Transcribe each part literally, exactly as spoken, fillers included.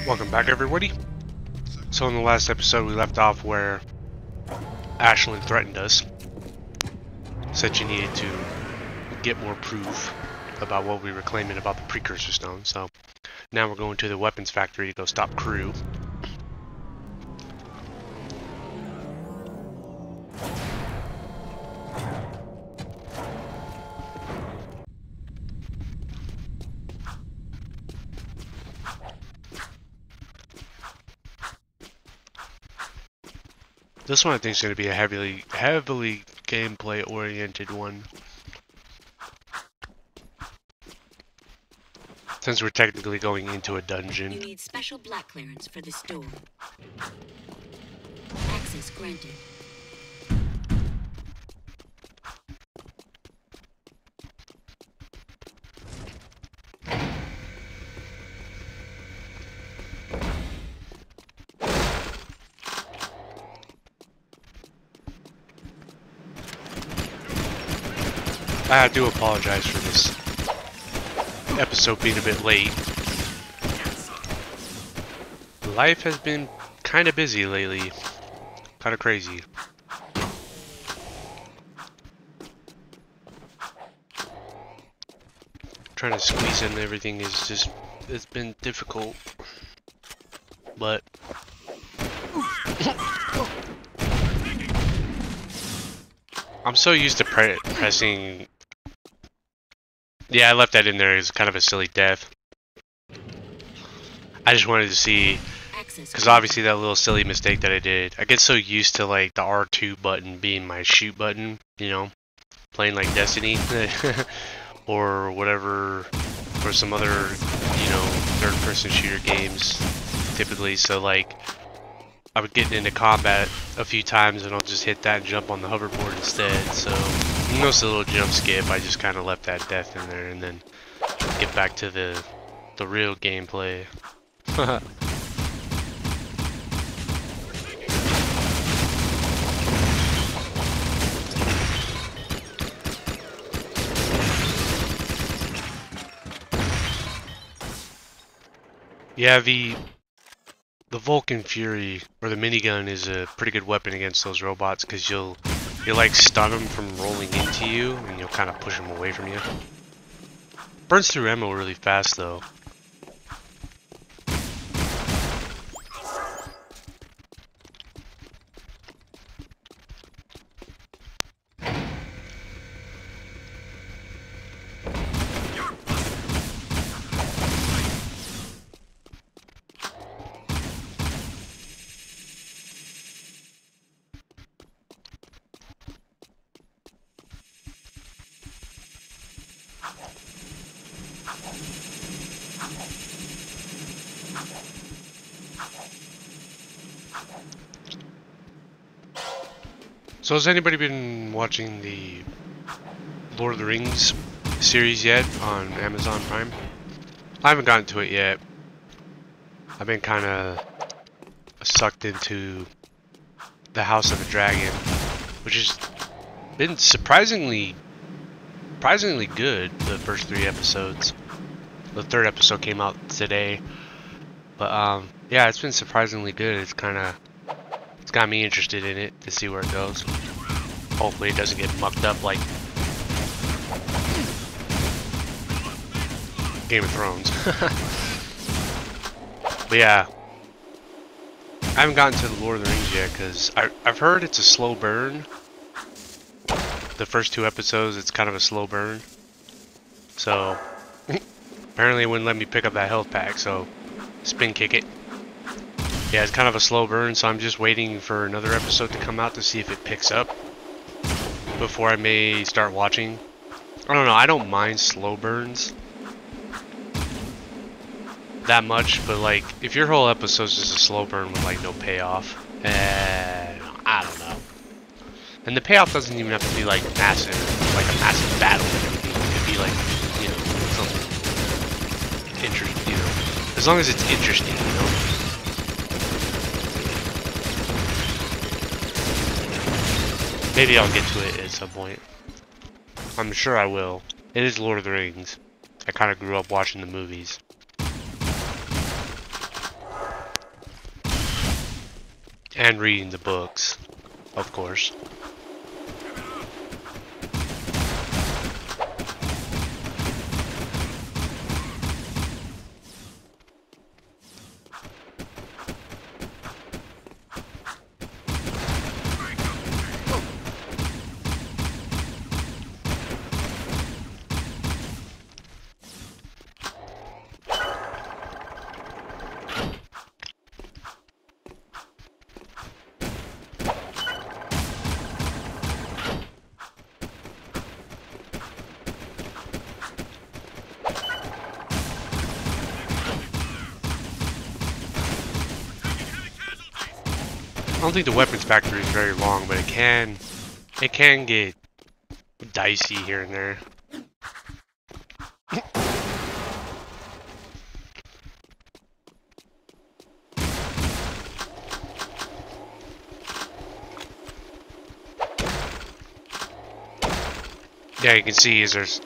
Welcome back, everybody. So in the last episode we left off where Ashlyn threatened us, said she needed to get more proof about what we were claiming about the precursor stone. So now we're going to the weapons factory to go stop Crew. This one I think is going to be a heavily, heavily gameplay-oriented one. Since we're technically going into a dungeon. You need special black clearance for this door. Access granted. I do apologize for this episode being a bit late. Life has been kind of busy lately. Kind of crazy. Trying to squeeze in everything is just, it's been difficult. But I'm so used to pre pressing. Yeah, I left that in there as kind of a silly death. I just wanted to see, because obviously that little silly mistake that I did, I get so used to like the R two button being my shoot button, you know, playing like Destiny or whatever, or some other, you know, third person shooter games typically. So like I would get into combat a few times and I'll just hit that and jump on the hoverboard instead. So you notice the little jump skip, I just kind of left that death in there and then get back to the the real gameplay. Yeah, the the Vulcan Fury or the minigun is a pretty good weapon against those robots because you'll you like stun them from rolling into you and you'll kind of push them away from you. Burns through ammo really fast though. So has anybody been watching the Lord of the Rings series yet on Amazon Prime? I haven't gotten to it yet. I've been kind of sucked into the House of the Dragon, which has been surprisingly, surprisingly good. The first three episodes. The third episode came out today, but um, yeah, it's been surprisingly good. It's kind of It's got me interested in it to see where it goes. Hopefully it doesn't get mucked up like Game of Thrones. But yeah, I haven't gotten to the Lord of the Rings yet because I've heard it's a slow burn. The first two episodes, it's kind of a slow burn. So apparently it wouldn't let me pick up that health pack, so spin kick it. Yeah, it's kind of a slow burn, so I'm just waiting for another episode to come out to see if it picks up before I may start watching. I don't know, I don't mind slow burns that much, but like, if your whole episode's just a slow burn with like no payoff, eh, I don't know. And the payoff doesn't even have to be like massive, like a massive battle. It could be like, you know, something interesting, you know, as long as it's interesting, you know. Maybe I'll get to it at some point. I'm sure I will. It is Lord of the Rings. I kind of grew up watching the movies. And reading the books, of course. I don't think the weapons factory is very long, but it can it can get dicey here and there. Yeah, you can see is there's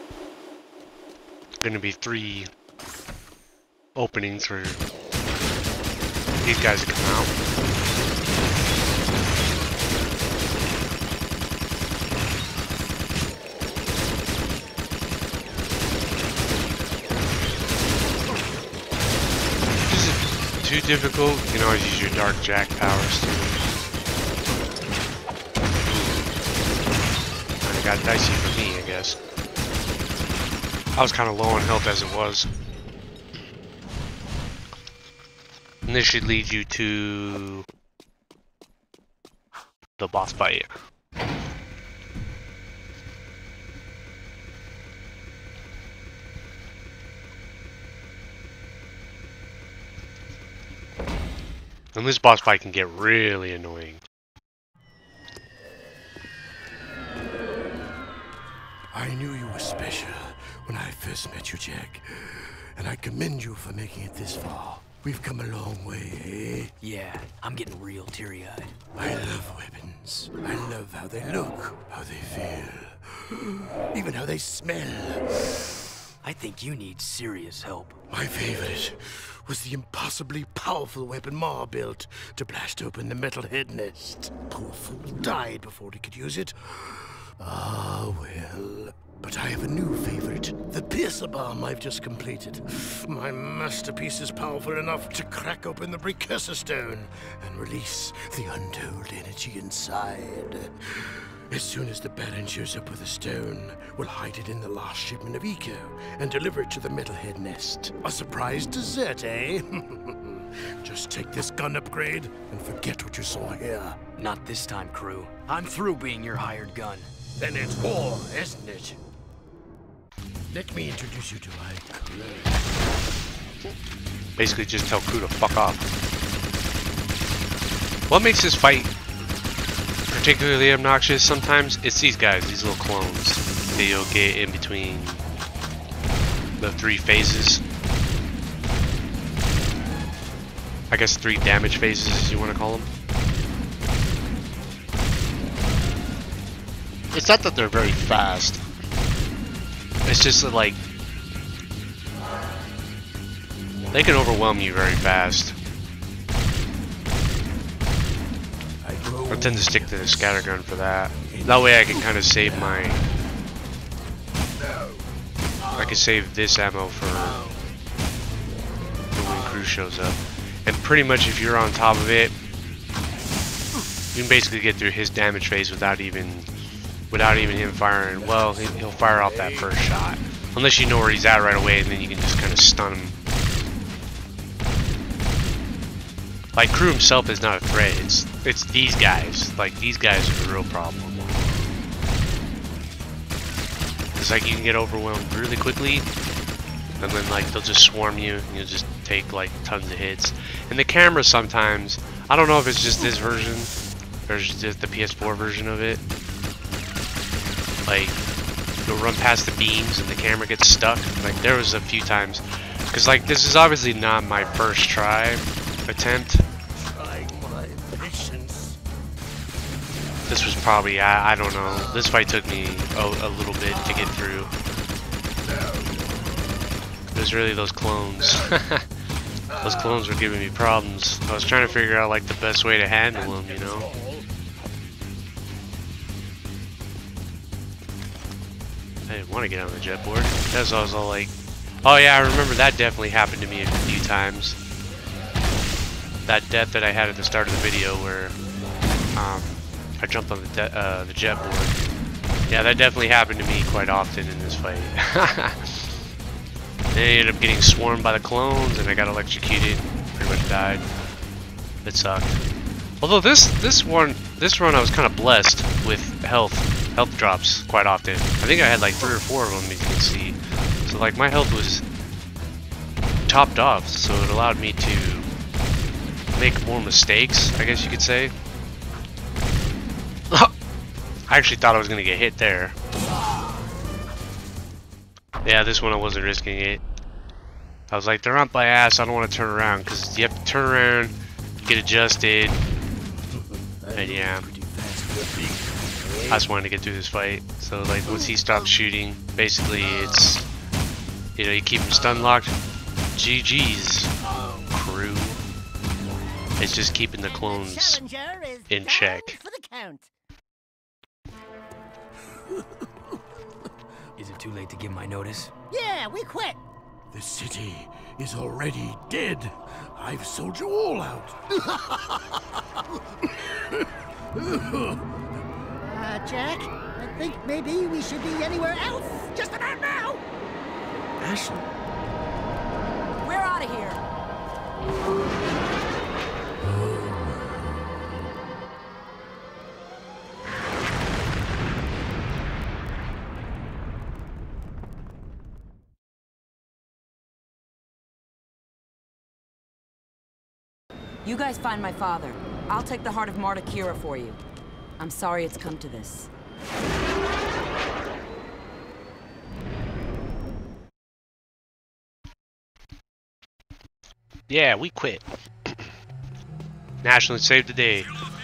gonna be three openings for these guys to come out. Too difficult, you can always use your Dark Jack powers too. Kinda got dicey for me, I guess. I was kinda low on health as it was. And this should lead you to the boss fight. And this boss fight can get really annoying. I knew you were special when I first met you, Jack. And I commend you for making it this far. We've come a long way, eh? Yeah, I'm getting real teary-eyed. I love weapons. I love how they look, how they feel, even how they smell. I think you need serious help. My favorite was the impossibly powerful weapon Ma built to blast open the metal head nest. Poor fool died before he could use it. Ah, well. But I have a new favorite, the Piercer Bomb I've just completed. My masterpiece is powerful enough to crack open the Precursor Stone and release the untold energy inside. As soon as the Baron shows up with a stone, we'll hide it in the last shipment of Eco and deliver it to the Metalhead Nest. A surprise dessert, eh? Just take this gun upgrade and forget what you saw here. Not this time, crew. I'm through being your hired gun. Then it's war, isn't it? Let me introduce you to my crew. Basically just tell crew to fuck off. What makes this fight particularly obnoxious sometimes? It's these guys, these little clones that you'll get in between the three phases. I guess three damage phases, as you want to call them. It's not that they're very fast. It's just that, like, they can overwhelm you very fast. I tend to stick to the scattergun for that. That way I can kind of save my... I can save this ammo for when crew shows up. And pretty much if you're on top of it, you can basically get through his damage phase without even... without even him firing. Well, he'll fire off that first shot. Unless you know where he's at right away, and then you can just kind of stun him. Like, crew himself is not a threat. It's it's these guys. Like, these guys are the real problem. It's like you can get overwhelmed really quickly, and then like they'll just swarm you, and you'll just take like tons of hits. And the camera sometimes, I don't know if it's just this version, or just the P S four version of it. Like, you'll run past the beams and the camera gets stuck. Like, there was a few times, because like this is obviously not my first try attempt. This was probably, I, I don't know, this fight took me a, a little bit to get through. It was really those clones. Those clones were giving me problems. I was trying to figure out like the best way to handle them, you know? I didn't want to get on the jet board. That's why I was all like, oh yeah, I remember that definitely happened to me a few times. That death that I had at the start of the video where um, I jumped on the, de uh, the jet board. Yeah, that definitely happened to me quite often in this fight. Then I ended up getting swarmed by the clones and I got electrocuted. Pretty much died. It sucked. Although this this one this run I was kind of blessed with health health drops quite often. I think I had like three or four of them, as you can see. So like my health was topped off, so it allowed me to make more mistakes, I guess you could say. I actually thought I was gonna get hit there. Yeah, this one I wasn't risking it. I was like, they're on my ass, I don't want to turn around, because you have to turn around, get adjusted, and yeah. I just wanted to get through this fight. So like, once he stops shooting, basically it's, you know, you keep him stun locked. G G's, crew. It's just keeping the clones in check. Is it too late to give my notice? Yeah, we quit. The city is already dead. I've sold you all out. Uh, Jack, I think maybe we should be anywhere else just about now. Ashley? We're out of here. You guys find my father. I'll take the heart of Marta Kira for you. I'm sorry it's come to this. Yeah, we quit. National saved the day.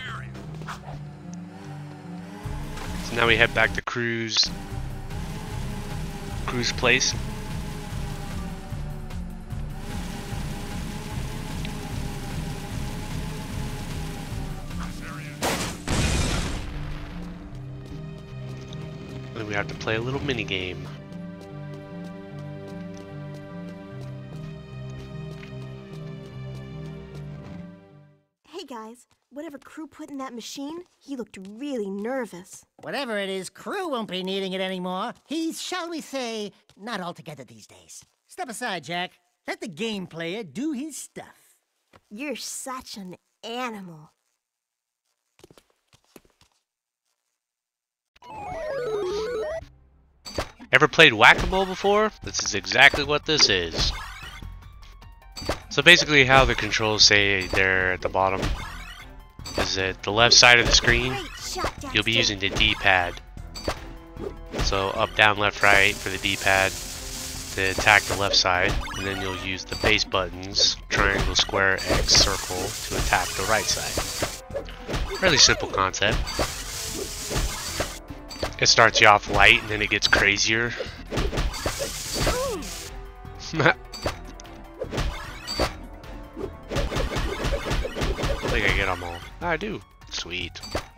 So now we head back to Crew's Crew's place. And we have to play a little mini game. Hey guys, whatever Crew put in that machine, he looked really nervous. Whatever it is, Crew won't be needing it anymore. He's, shall we say, not altogether these days. Step aside, Jack. Let the game player do his stuff. You're such an animal. Ever played Whack-A-Mole before? This is exactly what this is. So basically how the controls say there at the bottom is that the left side of the screen, you'll be using the D-pad. So up, down, left, right for the D-pad to attack the left side, and then you'll use the base buttons, triangle, square, X, circle, to attack the right side. Fairly simple concept. It starts you off light and then it gets crazier. I think I get them all. I do. Sweet.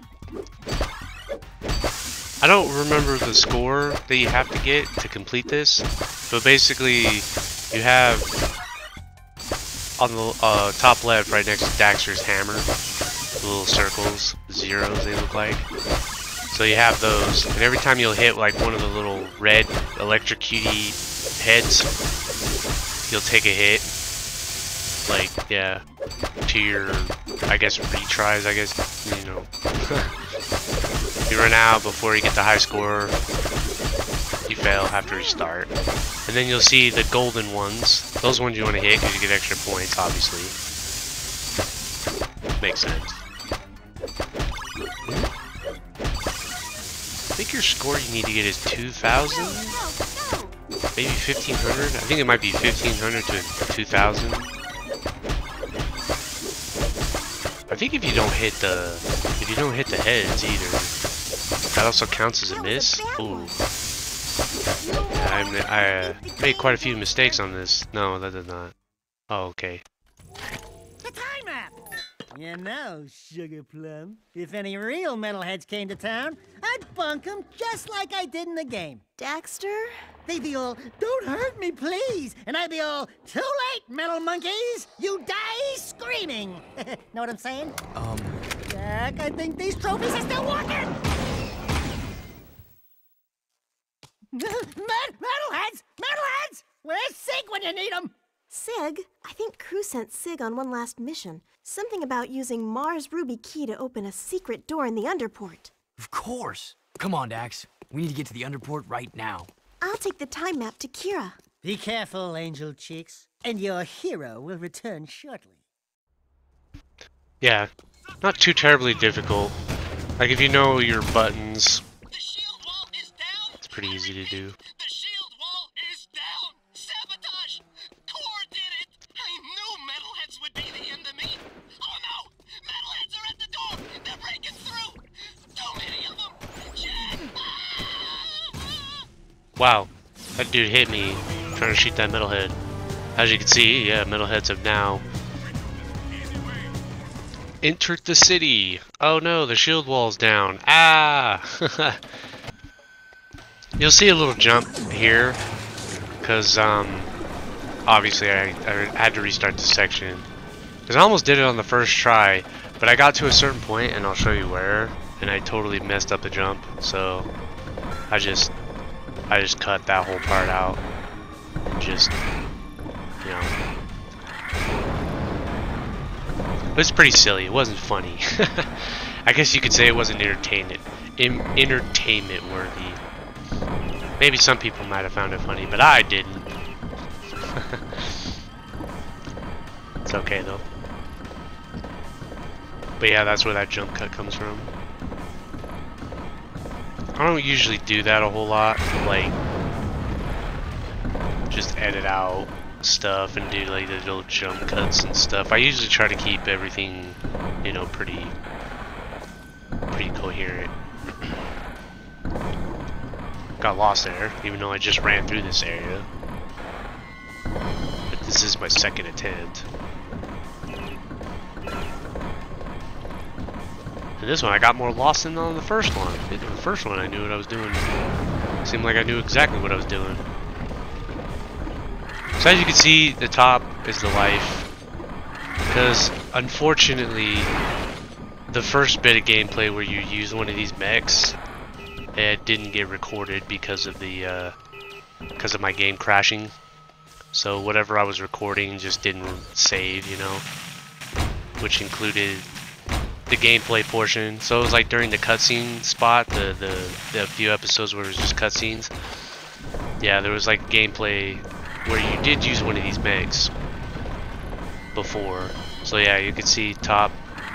I don't remember the score that you have to get to complete this, but basically you have on the uh, top left right next to Daxter's hammer, the little circles, zeros they look like. So you have those, and every time you'll hit like one of the little red electrocutey heads, you'll take a hit. Like, yeah, to your, I guess, retries, I guess, you know. You run out before you get the high score, you fail, have to restart. And then you'll see the golden ones. Those ones you want to hit because you get extra points, obviously. Makes sense. I think your score you need to get is two thousand? Maybe fifteen hundred? I think it might be fifteen hundred to two thousand. I think if you don't hit the if you don't hit the heads either, that also counts as a miss. Ooh. I, I uh, made quite a few mistakes on this. No, that did not. Oh, okay. You know, Sugar Plum, if any real metalheads came to town, I'd bunk them just like I did in the game. Daxter? They'd be all, don't hurt me, please. And I'd be all, too late, metal monkeys. You die screaming. Know what I'm saying? Um... Jack, I think these trophies are still working. Metalheads! Metalheads! Where's Sig when you need him? Sig? I think Crew sent Sig on one last mission. Something about using Mars Ruby Key to open a secret door in the Underport. Of course. Come on, Dax. We need to get to the Underport right now. I'll take the time map to Kira. Be careful, Angel Cheeks, and your hero will return shortly. Yeah, not too terribly difficult. Like if you know your buttons, The shield wall is down. it's pretty easy to do. The shield wall is down. Sabotage. Core did it. I knew metalheads would be the end of me. Oh no! Metalheads are at the door. They're breaking through. Too many of them. Jack. Ah! Wow, that dude hit me trying to shoot that metalhead. As you can see, yeah, metalheads have now entered the city. Oh no, the shield wall's down. Ah! You'll see a little jump here, because um, obviously I, I had to restart the section. Because I almost did it on the first try, but I got to a certain point, and I'll show you where, and I totally messed up the jump. So I just, I just cut that whole part out. Just, you know. It was pretty silly. It wasn't funny. I guess you could say it wasn't entertainment, in, entertainment worthy. Maybe some people might have found it funny, but I didn't. It's okay though. But yeah, that's where that jump cut comes from. I don't usually do that a whole lot, like just edit out stuff and do like the little jump cuts and stuff. I usually try to keep everything, you know, pretty pretty coherent. Got lost there, even though I just ran through this area. But this is my second attempt. And this one I got more lost than on the first one. In the first one I knew what I was doing. Seemed like I knew exactly what I was doing. So as you can see, the top is the life. Because unfortunately, the first bit of gameplay where you use one of these mechs, it didn't get recorded because of the uh, because of my game crashing. So whatever I was recording just didn't save, you know, which included the gameplay portion. So it was like during the cutscene spot, the the the few episodes where it was just cutscenes. Yeah, there was like gameplay where you did use one of these mechs before. So yeah, you could see top.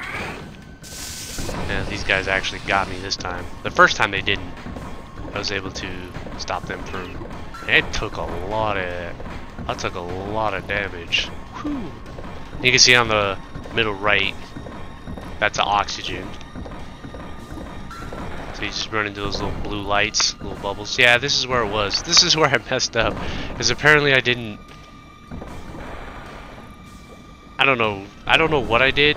Yeah, these guys actually got me this time. The first time they didn't. I was able to stop them from. It took a lot of. I took a lot of damage. Whew. You can see on the middle right, that's the oxygen. So you just run into those little blue lights, little bubbles. Yeah, this is where it was. This is where I messed up, because apparently I didn't. I don't know. I don't know what I did,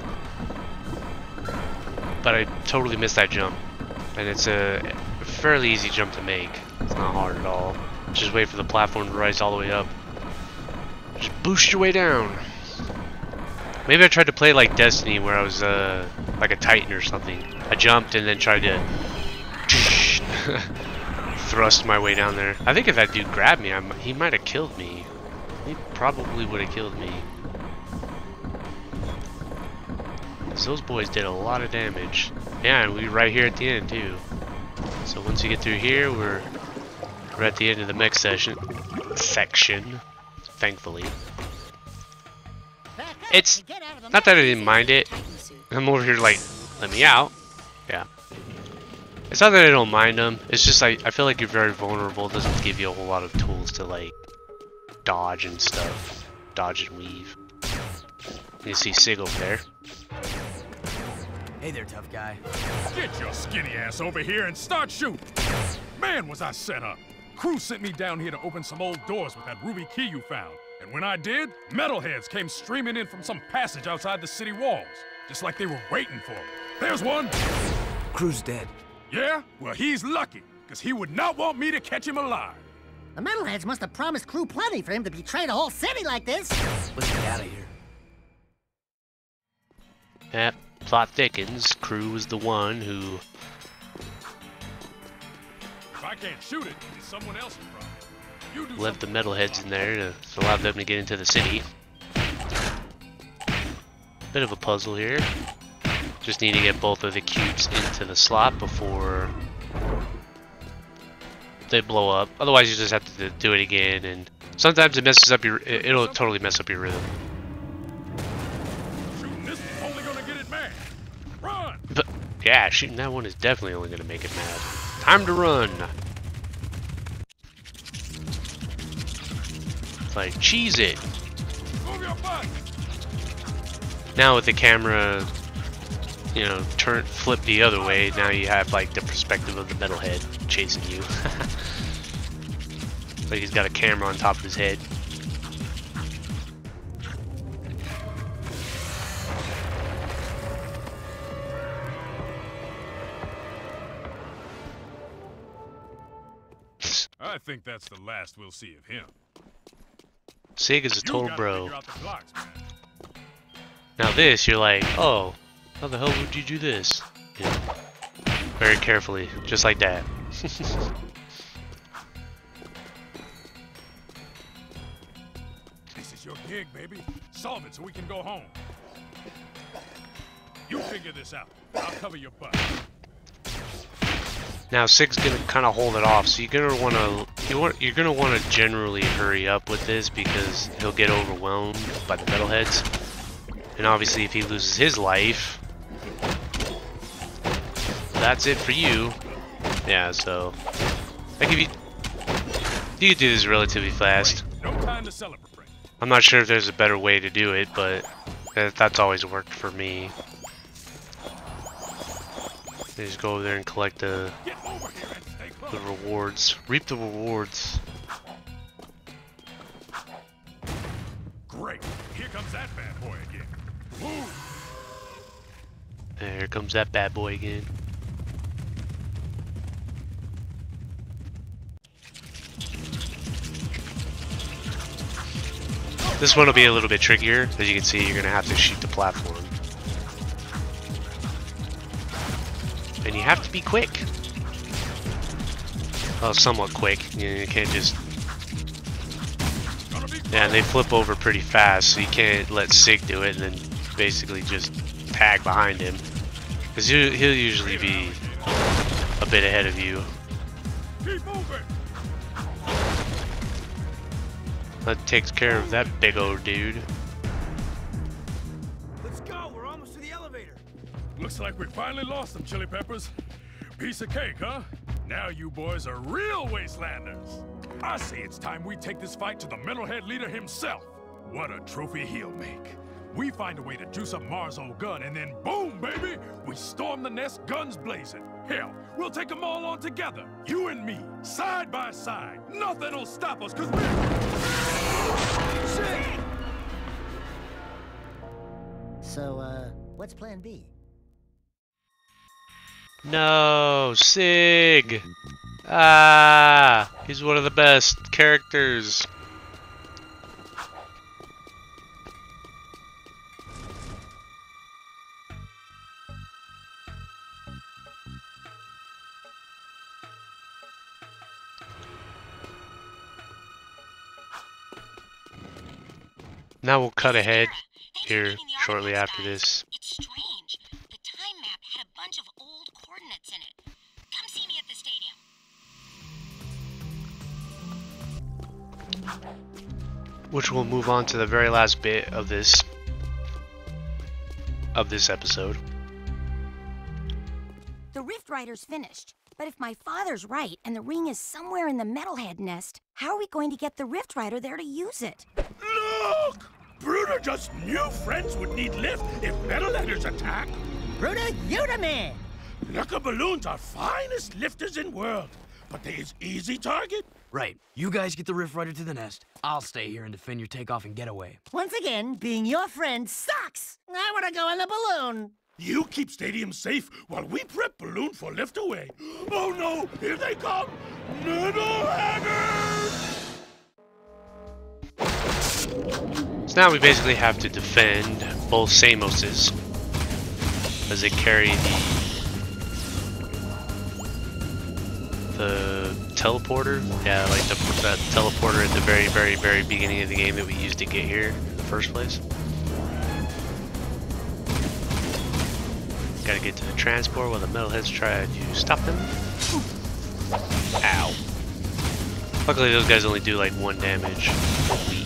but I totally missed that jump. And it's a fairly easy jump to make. It's not hard at all. Just wait for the platform to rise all the way up. Just boost your way down. Maybe I tried to play like Destiny, where I was uh, like a Titan or something. I jumped and then tried to thrust my way down there. I think if that dude grabbed me, I'm, he might have killed me. He probably would have killed me. So those boys did a lot of damage. Yeah, and we're right here at the end too. So once you get through here, we're we're at the end of the mech session section. Thankfully, it's not that I didn't mind it. I'm over here like, let me out. Yeah. It's not that I don't mind them. It's just like I feel like you're very vulnerable. It doesn't give you a whole lot of tools to like dodge and stuff, dodge and weave. You see Sig over there. Hey there, tough guy. Get your skinny ass over here and start shooting. Man, was I set up. Crew sent me down here to open some old doors with that ruby key you found. And when I did, metalheads came streaming in from some passage outside the city walls. just like they were waiting for him. There's one! Crew's dead. Yeah? Well, he's lucky, because he would not want me to catch him alive. The metalheads must have promised Crew plenty for him to betray the whole city like this. Let's get out of here. Yep, plot thickens. Crew was the one who... If I can't shoot it, it's someone else's problem. You do left the something. metalheads in there to allow them to get into the city. Bit of a puzzle here. Just need to get both of the cubes into the slot before they blow up. Otherwise, you just have to do it again, and sometimes it messes up your. It'll totally mess up your rhythm. Shooting this is only gonna get it mad. Run! But yeah, shooting that one is definitely only gonna make it mad. Time to run. It's like cheese it. Move your butt! Now with the camera, you know, turn flip the other way, now you have like the perspective of the metalhead chasing you. Like he's got a camera on top of his head. I think that's the last we'll see of him. Sig is a You total gotta bro. figure out the blocks, man. Now this, you're like, oh, how the hell would you do this? You know, very carefully, just like that. This is your gig, baby. Solve it so we can go home. You figure this out. I'll cover your butt. Now Sig's gonna kind of hold it off, so you're gonna want to you want you're gonna want to generally hurry up with this because he'll get overwhelmed by the metalheads, and obviously if he loses his life, that's it for you. Yeah, so I give you you can do this relatively fast. No time to celebrate. I'm not sure if there's a better way to do it, but that, that's always worked for me. You just go over there and collect the, Get over here and stay close. the rewards. Reap the rewards. Great. Here comes that bad boy again. Move. There comes that bad boy again. This one will be a little bit trickier. As you can see, you're gonna have to shoot the platform. And you have to be quick. Well, somewhat quick. You, know, you can't just... Yeah, and they flip over pretty fast, so you can't let Sig do it and then basically just tag behind him. Because he'll usually be a bit ahead of you. Keep moving. That takes care of that big old dude. Let's go. We're almost to the elevator. Looks like we finally lost them, Chili Peppers. Piece of cake, huh? Now you boys are real wastelanders. I say it's time we take this fight to the metalhead leader himself. What a trophy he'll make. We find a way to juice up Mars' old gun, and then boom, baby! We storm the nest, guns blazing. Hell, we'll take them all on together. You and me, side by side. Nothing'll stop us, cause we're... Shit! So, uh, what's plan B? No, Sig! Ah, he's one of the best characters. Now we'll cut ahead here shortly after this. It's strange. The time map had a bunch of old coordinates in it. Come see me at the stadium. Which will move on to the very last bit of this of this episode. The Rift Rider's finished. But if my father's right and the ring is somewhere in the Metalhead nest, how are we going to get the Rift Rider there to use it? Look! Bruder just knew friends would need lift if metalheaders attack. Bruder, you the man! Lucka balloons are finest lifters in world, but they is easy target. Right. You guys get the Rift Rider to the nest. I'll stay here and defend your takeoff and getaway. Once again, being your friend sucks. I want to go in the balloon. You keep Stadium safe while we prep balloon for lift away. Oh no, here they come! Metalheaders! So now we basically have to defend both Samoses as they carry the the teleporter. Yeah, like the that teleporter at the very, very, very beginning of the game that we used to get here in the first place. Gotta get to the transport while the metalheads try to stop them. Ow. Luckily those guys only do like one damage a week.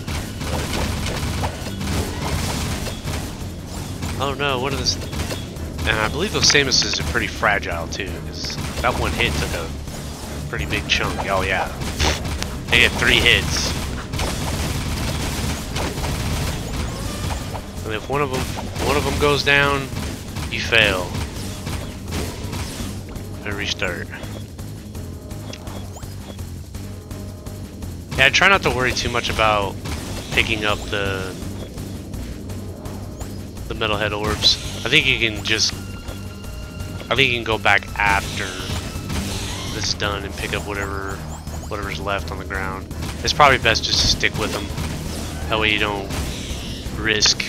Oh no, what are this? And I believe those Samoses are pretty fragile too, because that one hit took a pretty big chunk. Oh yeah. They had three hits. And if one of them one of them goes down, you fail. And restart. Yeah, I try not to worry too much about picking up the the metalhead orbs. I think you can just I think you can go back after this is done and pick up whatever whatever's left on the ground. It's probably best just to stick with them. That way you don't risk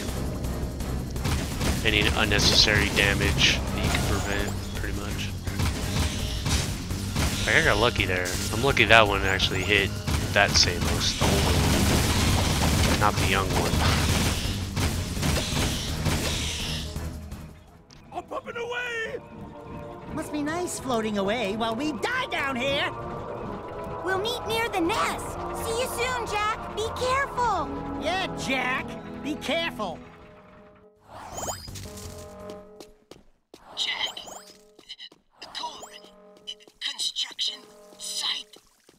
any unnecessary damage that you can prevent, pretty much. Like, I got lucky there. I'm lucky that one actually hit that Samos, the older one, not the young one. Up, up and away! Must be nice floating away while we die down here. We'll meet near the nest. See you soon, Jack. Be careful. Yeah, Jack. Be careful. Jack. Core. Construction site.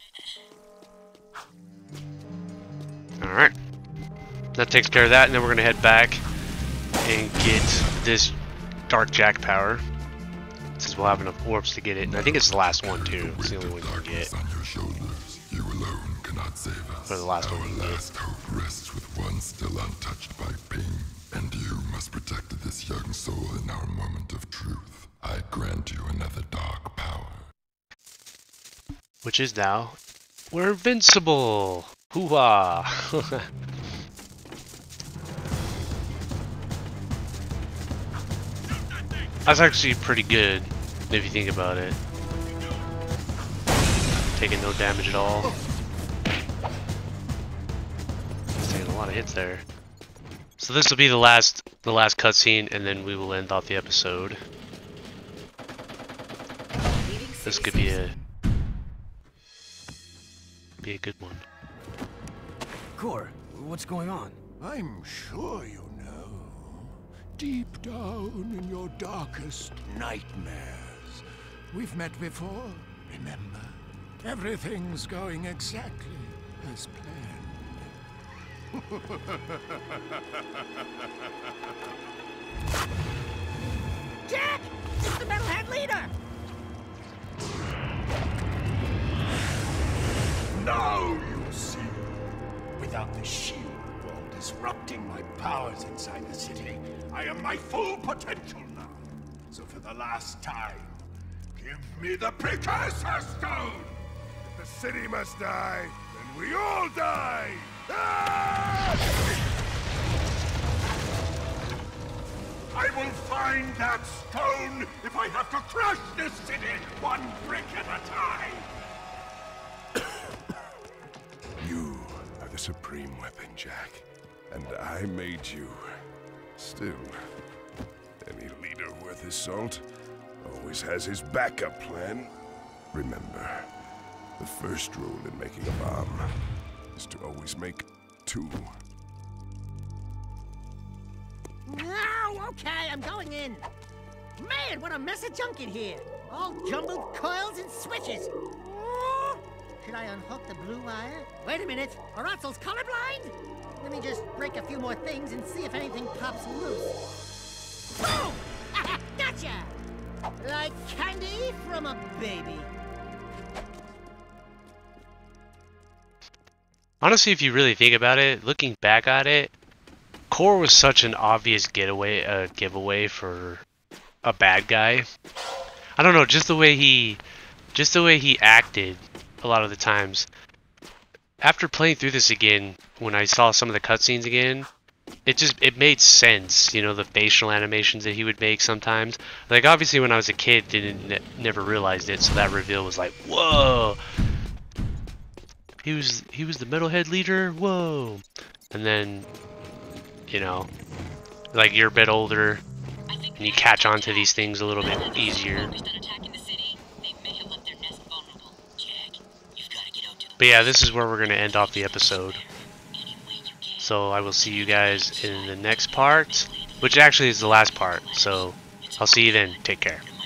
Alright. That takes care of that, and then we're gonna head back and get this Dark Jack power. Since we'll have enough orbs to get it. And I think it's the last one too. It's the only one you can get. On your shoulders, you alone cannot save us. Or the last one Our you can last get. hope rests with one still untouched by pain. And you must protect this young soul in our moment of truth. I grant you another dark power. Which is now, we're invincible! Hoo-ha! That's actually pretty good, if you think about it. Taking no damage at all. Taking a lot of hits there. So this will be the last, the last cutscene, and then we will end off the episode. This could be a, be a good one. Core, what's going on? I'm sure you know. Deep down in your darkest nightmares. We've met before, remember? Everything's going exactly as planned. Jack! It's the metalhead leader! Now you see. Without the shield wall disrupting my powers inside the city, I am my full potential now. So for the last time, give me the Precursor Stone! If the city must die, then we all die! Ah! I will find that stone if I have to crush this city one brick at a time! You are the supreme weapon, Jack. And I made you. Still, any leader worth his salt always has his backup plan. Remember, the first rule in making a bomb is to always make two. No, okay, I'm going in. Man, what a mess of junk in here. All jumbled coils and switches. Oh, should I unhook the blue wire? Wait a minute, are Otzel's colorblind? Let me just break a few more things and see if anything pops loose. Boom! Gotcha! Like candy from a baby. Honestly, if you really think about it, looking back at it, Core was such an obvious getaway, uh, giveaway for a bad guy. I don't know, just the way he, just the way he acted a lot of the times. After playing through this again, when I saw some of the cutscenes again, it just, it made sense, you know, the facial animations that he would make sometimes. Like, obviously when I was a kid, didn't, ne never realized it, so that reveal was like, whoa! He was, he was the Metalhead leader? Whoa! And then, you know, like you're a bit older, and you catch on to these things a little bit easier. But yeah, this is where we're going to end off the episode. So I will see you guys in the next part, which actually is the last part. So I'll see you then. Take care.